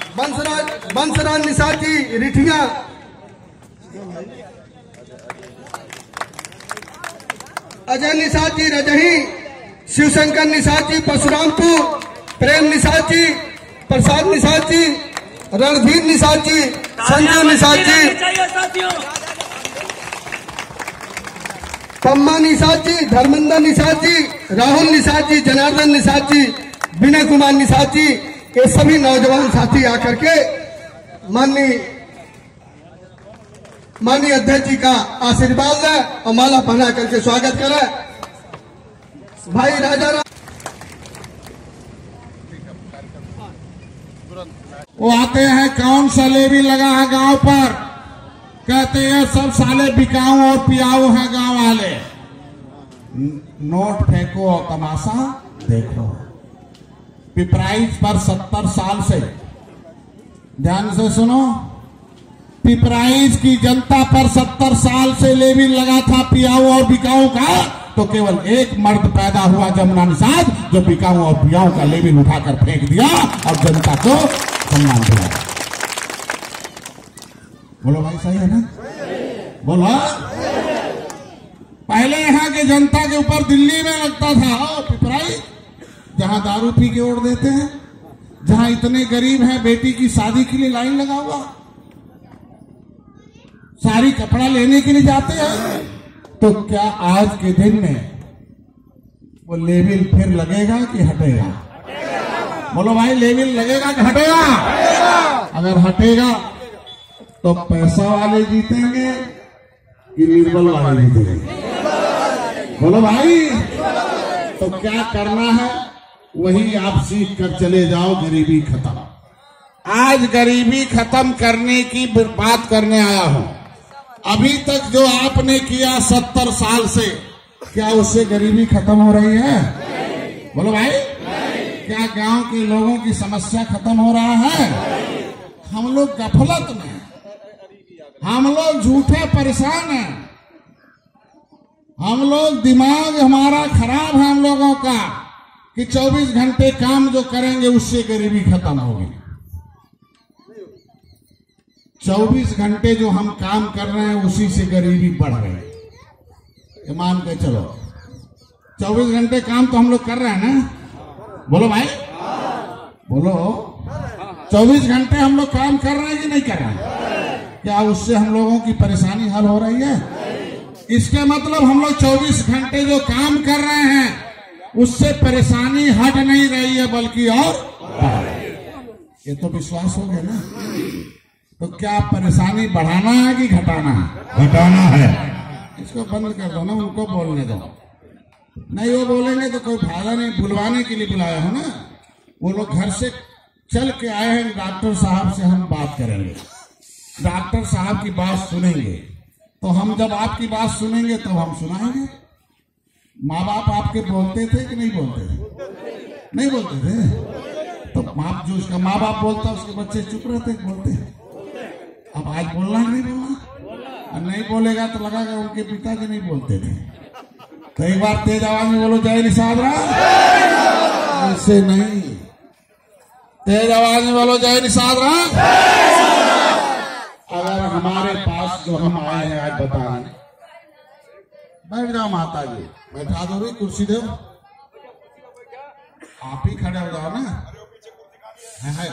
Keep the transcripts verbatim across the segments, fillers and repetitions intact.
बंसराज बंसराज निषाद जी रिठिया, अजय निषाद जी रजही, शिवशंकर निषाद जी परशुरामपुर, प्रेम निषाद जी, प्रसाद निषाद जी, रणधीर निषाद जी, संजय निषाद जी, पम्मा निषाद जी, धर्मेंद्र निषाद जी, राहुल निषाद जी, जनार्दन निषाद जी, विनय कुमार निषाद जी, ये सभी नौजवान साथी आकर के माननीय माननीय अध्यक्ष जी का आशीर्वाद है और माला पहना करके स्वागत करे। भाई राजा रा... वो आते हैं, कौन सा लेवी लगा है गांव पर, कहते हैं सब साले बिकाऊ और पियाऊ हैं गांव वाले। नोट फेंको और तमाशा देखो। पिपराइच पर सत्तर साल से, ध्यान से सुनो, पिपराइच की जनता पर सत्तर साल से लेवी लगा था पियाऊ और बिकाऊ का, तो केवल एक मर्द पैदा हुआ जमुना निषाद, जो बिकाऊ और पियाऊ का लेवी उठाकर फेंक दिया और जनता को सम्मान दिया। बोलो भाई, सही है ना? बोलो। पहले यहाँ के जनता के ऊपर दिल्ली में लगता था पिपराइच, जहां दारू पी के ओढ़ देते हैं, जहां इतने गरीब हैं बेटी की शादी के लिए लाइन लगा हुआ, सारी कपड़ा लेने के लिए जाते हैं। तो क्या आज के दिन में वो लेविल फिर लगेगा कि हटेगा? बोलो भाई, लेविल लगेगा कि हटेगा? अगर हटेगा तो पैसा वाले जीतेंगे कि निर्बल वाले जीतेंगे? बोलो भाई। तो क्या करना है, वही आप सीख कर चले जाओ, गरीबी खत्म। आज गरीबी खत्म करने की बात करने आया हूं। अभी तक जो आपने किया सत्तर साल से, क्या उससे गरीबी खत्म हो रही है? बोलो भाई। क्या गांव के लोगों की समस्या खत्म हो रहा है? हम लोग गफलत में, हम लोग झूठे परेशान हैं, हम लोग दिमाग हमारा खराब है हम लोगों का कि चौबीस घंटे काम जो करेंगे उससे गरीबी खत्म होगी। चौबीस घंटे जो हम काम कर रहे हैं उसी से गरीबी बढ़ रही है। मान के चलो, चौबीस घंटे काम तो हम लोग कर रहे हैं ना? बोलो भाई, बोलो। चौबीस घंटे हम लोग काम कर रहे हैं कि नहीं कर रहे हैं? क्या उससे हम लोगों की परेशानी हल हो रही है? इसके मतलब हम लोग चौबीस घंटे जो काम कर रहे हैं उससे परेशानी हट नहीं रही है, बल्कि और ये तो विश्वास हो गया ना। तो क्या परेशानी बढ़ाना है कि घटाना है? घटाना है। इसको बंद कर दो ना, उनको बोलने दो। नहीं वो बोलेंगे तो कोई फायदा नहीं, बुलवाने के लिए बुलाया है ना। वो लोग घर से चल के आए हैं, डॉक्टर साहब से हम बात करेंगे, डॉक्टर साहब की बात सुनेंगे, तो हम जब आपकी बात सुनेंगे तो हम सुनाएंगे। माँ बाप आपके बोलते थे कि नहीं बोलते थे? नहीं बोलते थे। तो माँ जो उसका माँ बाप बोलता उसके बच्चे चुप रहते, बोलते। अब आज बोलना नहीं बोलना, और नहीं बोलेगा तो लगेगा उनके पिताजी नहीं बोलते थे। तो एक बार तेज आवाज में बोलो, जय निषाद राम। ऐसे नहीं, तेज आवाज में बोलो, जय निषाद राम। अगर हमारे पास जो हम आए हैं आज बताने, बैठ जाओ माता जी, बैठा दो भी, कुर्सी दो, आप ही खड़े हो जाओ ना। है, है।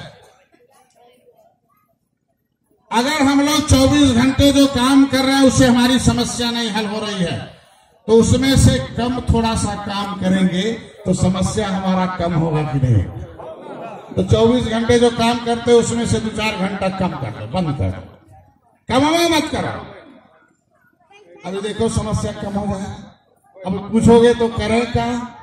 अगर हम लोग चौबीस घंटे जो काम कर रहे हैं उससे हमारी समस्या नहीं हल हो रही है, तो उसमें से कम थोड़ा सा काम करेंगे तो समस्या हमारा कम होगा कि नहीं? तो चौबीस घंटे जो काम करते हैं उसमें से दो चार घंटा कम कर दो, बंद कर दो, कम मत करो। अभी देखो समस्या कम हो जाए। अब पूछोगे तो करे क्या,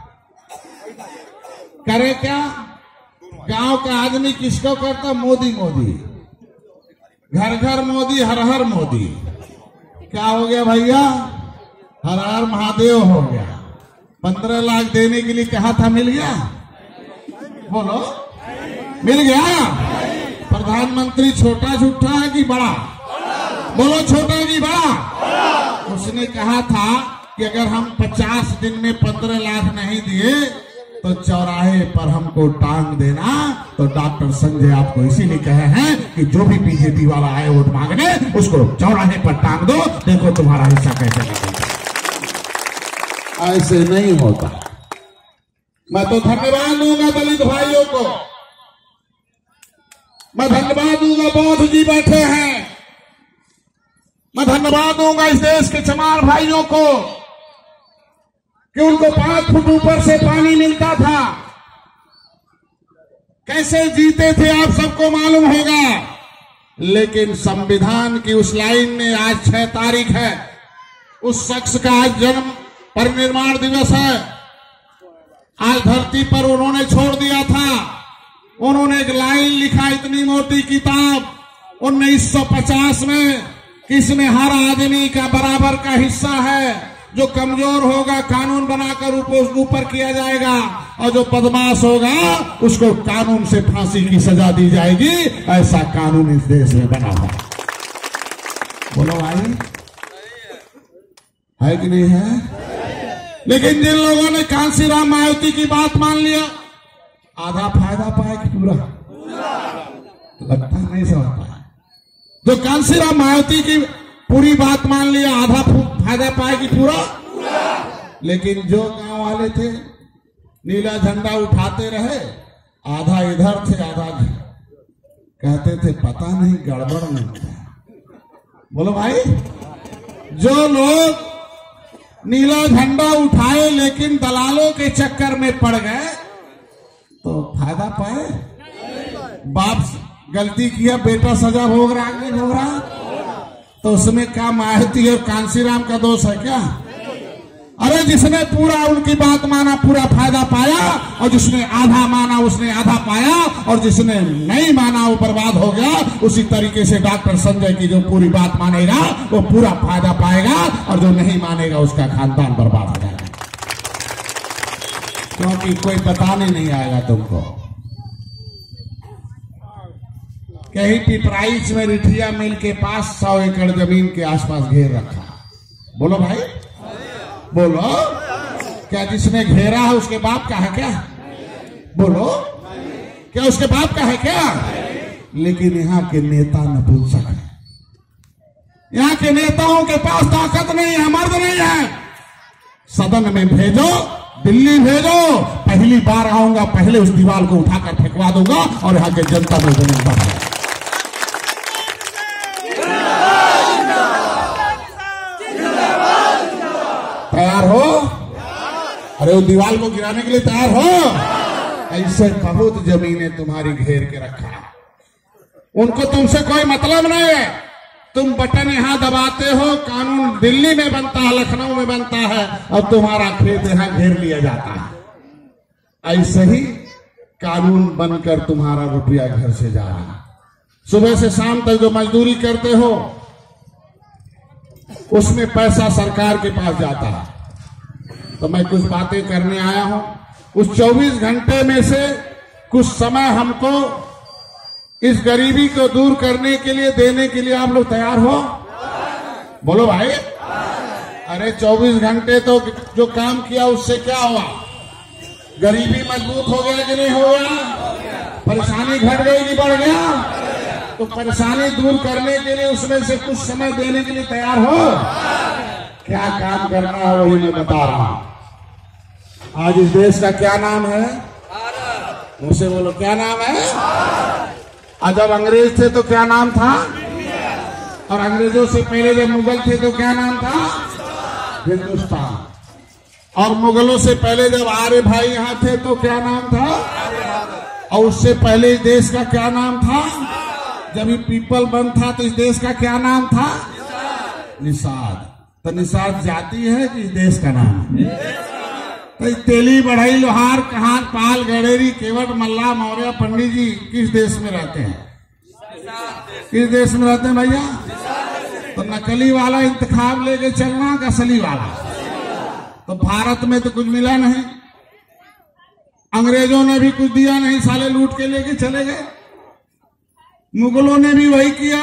करे क्या? गांव का आदमी किसको करता? मोदी मोदी, घर घर मोदी, हर हर मोदी। क्या हो गया भैया? हर हर महादेव हो गया। पंद्रह लाख देने के लिए कहा था, मिल गया? बोलो, मिल गया? प्रधानमंत्री छोटा झूठा है कि बड़ा? बोलो, छोटा कि बड़ा? उसने कहा था कि अगर हम पचास दिन में पंद्रह लाख नहीं दिए तो चौराहे पर हमको टांग देना। तो डॉक्टर संजय आपको इसीलिए कहे हैं कि जो भी बीजेपी वाला आए वोट मांगने उसको चौराहे पर टांग दो, देखो तुम्हारा हिस्सा कैसे निकलता। ऐसे नहीं होता। मैं तो धन्यवाद दूंगा दलित भाइयों को, मैं धन्यवाद दूंगा बौद्ध जी बैठे हैं, मैं धन्यवाद दूंगा इस देश के चमार भाइयों को कि उनको पांच फुट ऊपर से पानी मिलता था। कैसे जीते थे आप सबको मालूम होगा। लेकिन संविधान की उस लाइन में आज छह तारीख है, उस शख्स का आज जन्म परिनिर्माण दिवस है। आज धरती पर उन्होंने छोड़ दिया था, उन्होंने एक लाइन लिखा, इतनी मोटी किताब उन्नीस सौ पचास में, कि इसमें हर आदमी का बराबर का हिस्सा है। जो कमजोर होगा कानून बनाकर ऊपर किया जाएगा, और जो बदमाश होगा उसको कानून से फांसी की सजा दी जाएगी। ऐसा कानून इस देश में बना हुआ। बोलो भाई, है कि नहीं है? लेकिन जिन लोगों ने कांसीराम मायावती की बात मान लिया, आधा फायदा पाए कि पूरा? लगता नहीं समझ पाया। जो कांसीराम मायावती की पूरी बात मान लिया, आधा फायदा पाएगी पूरा? लेकिन जो गांव वाले थे नीला झंडा उठाते रहे, आधा इधर थे आधा कहते थे पता नहीं गड़बड़ नहीं होता। बोलो भाई, जो लोग नीला झंडा उठाए लेकिन दलालों के चक्कर में पड़ गए तो फायदा पाए? बाप गलती किया, बेटा सजा भोग रहा नहीं भोग रहा, तो उसमें क्या मायावती और कांसीराम का दोष है क्या? अरे जिसने पूरा उनकी बात माना पूरा फायदा पाया, और जिसने आधा माना उसने आधा पाया, और जिसने नहीं माना वो बर्बाद हो गया। उसी तरीके से डॉक्टर संजय की जो पूरी बात मानेगा वो पूरा फायदा पाएगा, और जो नहीं मानेगा उसका खानदान बर्बाद हो जाएगा। क्योंकि कोई बताने नहीं आएगा तुमको। कहीं पिपराइच में रिठिया मिल के पास सौ एकड़ जमीन के आसपास घेर रखा। बोलो भाई, बोलो, क्या जिसने घेरा है उसके बाप का है क्या? बोलो, क्या उसके बाप का है क्या? लेकिन यहाँ के नेता नपुंसक है। यहाँ के नेताओं के पास ताकत नहीं है, मर्द नहीं है। सदन में भेजो, दिल्ली भेजो, पहली बार आऊंगा पहले उस दीवार को उठाकर फेंकवा दूंगा और यहाँ के जनता में जमीन बढ़ा। तैयार हो? अरे उस दीवार को गिराने के लिए तैयार हो? ऐसे बहुत जमीनें तुम्हारी घेर के रखा है, उनको तुमसे कोई मतलब नहीं है। तुम बटन यहां दबाते हो, कानून दिल्ली में बनता है, लखनऊ में बनता है, और तुम्हारा खेत यहां घेर लिया जाता है। ऐसे ही कानून बनकर तुम्हारा रुपया घर से जा रहा है। सुबह से शाम तक जो मजदूरी करते हो उसमें पैसा सरकार के पास जाता है। तो मैं कुछ बातें करने आया हूं। उस चौबीस घंटे में से कुछ समय हमको इस गरीबी को दूर करने के लिए देने के लिए आप लोग तैयार हो? बोलो भाई। अरे चौबीस घंटे तो जो काम किया उससे क्या हुआ? गरीबी मजबूत हो गया कि नहीं हो गया? परेशानी घट गई कि बढ़ गया? तो परेशानी दूर करने के लिए उसमें से कुछ समय देने के लिए तैयार हो? क्या काम करना है वही मैं बता रहा हूं। आज इस देश का क्या नाम है? मुझसे बोलो, क्या नाम है? आज जब अंग्रेज थे तो क्या नाम था? और अंग्रेजों से पहले जब मुगल थे तो क्या नाम था? हिंदुस्तान। और मुगलों से पहले जब आर्य भाई यहाँ थे तो क्या नाम था? और उससे पहले इस देश का क्या नाम था? जब ये पीपल बंद था तो इस देश का क्या नाम था? निषाद। तो निषाद जाति है कि इस देश का नाम है? तो तेली, बढ़ई, लोहार, कहार, पाल, गडेरी, केवट, मल्ला, मौर्य, पंडित जी किस देश में रहते हैं? किस देश में रहते हैं भैया? तो नकली वाला इंतखाब लेके चलना का असली वाला। तो भारत में तो कुछ मिला नहीं, अंग्रेजों ने भी कुछ दिया नहीं, साले लूट के लेके चले गए। मुगलों ने भी वही किया,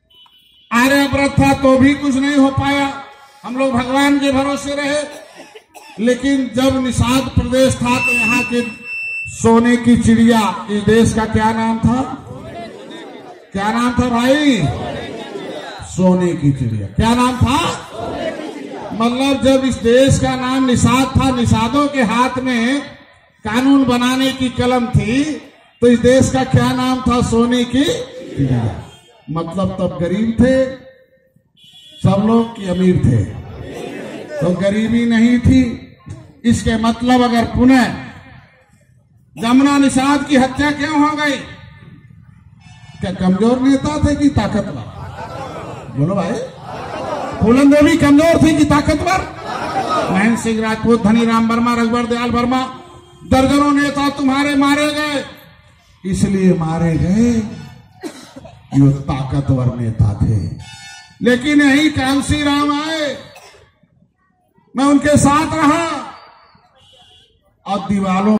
आर्यव्रत था तो भी कुछ नहीं हो पाया। हम लोग भगवान के भरोसे रहे। लेकिन जब निषाद प्रदेश था तो यहाँ के सोने की चिड़िया इस देश का क्या नाम था? क्या नाम था भाई? सोने की चिड़िया। क्या नाम था? मतलब जब इस देश का नाम निषाद था, निषादों के हाथ में कानून बनाने की कलम थी, तो इस देश का क्या नाम था? सोने की चिड़िया। मतलब तब गरीब थे सब लोग कि अमीर थे? तो गरीबी नहीं थी। इसके मतलब अगर पुनः जमुना निषाद की हत्या क्यों हो गई? क्या कमजोर नेता थे कि ताकतवर? बोलो भाई। फूलन देवी कमजोर थी कि ताकतवर? महेंद्र सिंह राजपूत, धनीराम वर्मा, रघुवर दयाल वर्मा, दर्जनों नेता तुम्हारे मारे गए। इसलिए मारे गए ये ताकतवर नेता थे। लेकिन यही कांसी राम आए, मैं उनके साथ रहा और दीवालों